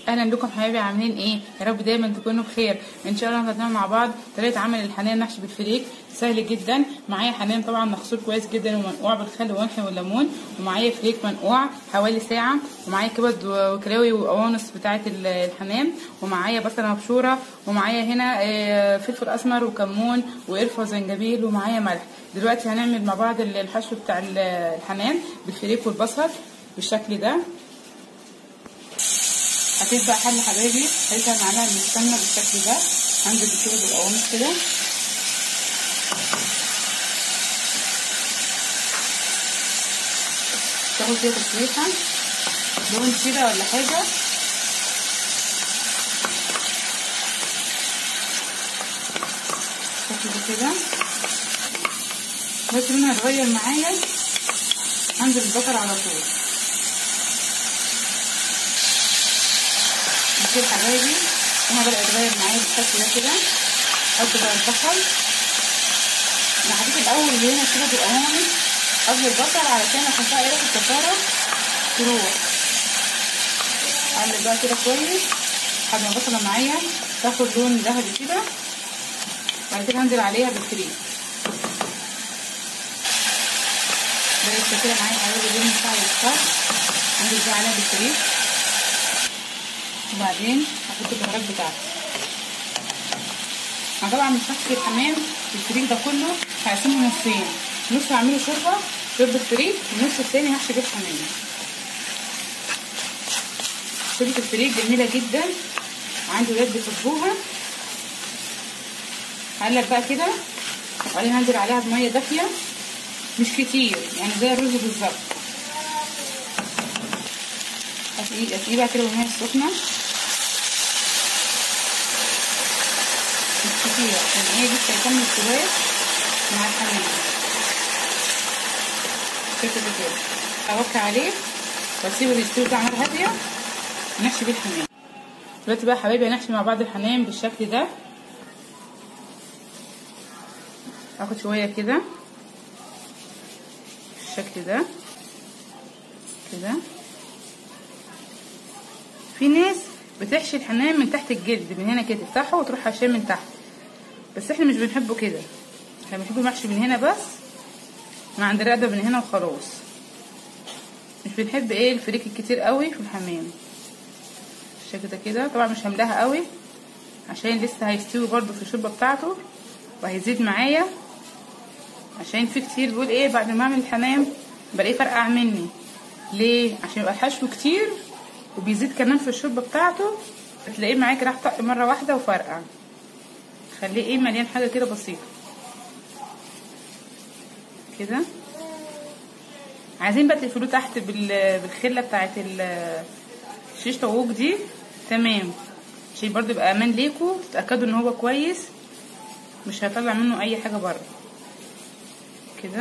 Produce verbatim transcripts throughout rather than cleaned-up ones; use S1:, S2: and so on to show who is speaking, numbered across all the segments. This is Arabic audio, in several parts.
S1: اهلا بكم حبايبي، عاملين ايه؟ يا رب دايما تكونوا بخير. ان شاء الله هنعمل مع بعض طريقه عمل الحنان محشي بالفريك. سهل جدا. معايا حنان طبعا مغسول كويس جدا ومنقوع بالخل والملح والليمون، ومعايا فريك منقوع حوالي ساعه، ومعايا كبد وكلاوي وقوانص بتاعه الحنان، ومعايا بصله مبشوره، ومعايا هنا فلفل اسمر وكمون وقرفه وزنجبيل، ومعايا ملح. دلوقتي هنعمل مع بعض الحشو بتاع الحنان بالفريك والبصل بالشكل ده. هتبقى بقى حل حبايبي، هيبقى معلقه من السمنه بالشكل ده. هنزل بكده بالقوانص كده، تاخد كده تسويحه لون كده ولا حاجه. تاخد كده بس لونها اتغير معايا، هنزل البصل على طول كده حبايبي. هنا بدأ يتغير معايا بالشكل ده كده. احط بقى البصل، انا حطيت الاول هنا كده بالقوانص قبل البصل علشان احطها ايه ريحه الزفاره تروح. اقلب بقى كده كويس لحد ما البصله معايا تاخد لون ذهبي كده. بعد كده هنزل عليها بالفريك. بدأت كده معايا حبايبي اللون بتاع الفريك، هنزل بقى عليها بالفريك، وبعدين هحط البهارات بتاعتي. انا طبعا مش هحشي الحمام الفريك ده كله، هقسمه نصين، نص هعمله شوربه شوربه فريك، والنص التاني هحشي بيه الحمام. شوربه الفريك جميله جدا، عندي ولاد بيحبوها. هقلب بقى كده، وبعدين هنزل عليها بميه دافيه مش كتير، يعني زي الرز بالظبط. اسقيه بقى كده بالميه السخنه مش كتير، عشان ايه لسه هيكمل سواه مع الحمام. كده كده اوكل عليه واسيبه يستوي بتاع نار هاديه ونحشي بيه الحمام. دلوقتي بقى حبايبي هنحشي مع بعض الحمام بالشكل ده. هاخد شويه كده بالشكل ده كده. في ناس بتحشي الحمام من تحت الجلد، من هنا كده تفتحه وتروح حاشيه من تحت، بس احنا مش بنحبه كده. احنا بنحبه محشي من هنا بس، من عند الرقبه من هنا وخلاص. مش بنحب ايه الفريك الكتير قوي في الحمام بالشكل ده كده. طبعا مش هملاها قوي عشان لسه هيستوي برده في الشوربه بتاعته وهيزيد معايا، عشان في كتير بيقول ايه بعد ما اعمل الحمام بلاقيه فرقع مني. ليه؟ عشان يبقى الحشو كتير وبيزيد كمان في الشوربه بتاعته، هتلاقيه معاكي راح طق مره واحده وفرقع. خليه ايه مليان حاجه كده بسيطه كده. عايزين بقى تقفلوه تحت بالخله بتاعه الشيش طاووق دي، تمام، عشان برضو يبقى امان ليكوا، تتاكدوا ان هو كويس مش هيطلع منه اي حاجه بره كده.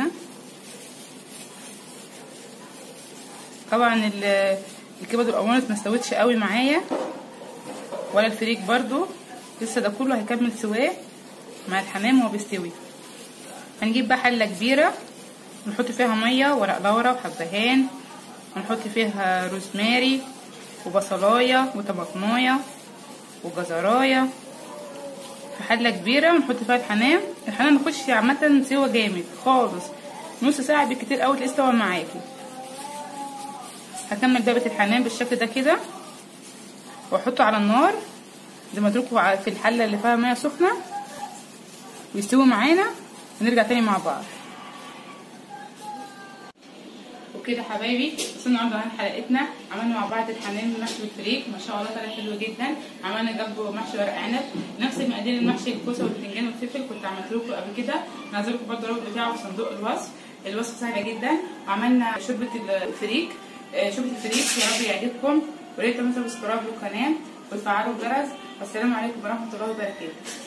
S1: طبعا الكبد والقوانص ما استوتش قوي معايا، ولا الفريك برضو لسه، ده كله هيكمل سواه مع الحمام وهو بيستوي. هنجيب بقى حله كبيره نحط فيها ميه ورق لورا وحبهان، ونحط فيها روزماري وبصلايه وطماطمايه وجزرايه في حله كبيره، ونحط فيها الحمام. الحمام يخش عامه سوا جامد خالص، نص ساعه بالكتير قوي تلاقيه استوى معاكي. هكمل بقى الحمام بالشكل ده كده، واحطه على النار زي ما اتركه في الحله اللي فيها ميه سخنه ويستوي معانا، ونرجع تاني مع بعض. وكده حبايبي وصلنا النهارده عن حلقتنا. عملنا مع بعض الحمام محشي بالفريك، ما شاء الله طلع حلو جدا. عملنا جنبه محشي ورق عنب، نفس المقادير المحشي الكوسه والبتنجان والفلفل كنت عملت لكم قبل كده، هنزل لكم برده الرابط بتاعه في صندوق الوصف. الوصفه سهله جدا. وعملنا شوربه الفريك. شوربه الفريك يا رب يعجبكم، وريت تعملوا سبسكرايب للقناه وتفعلوا الجرس. والسلام عليكم ورحمه الله وبركاته.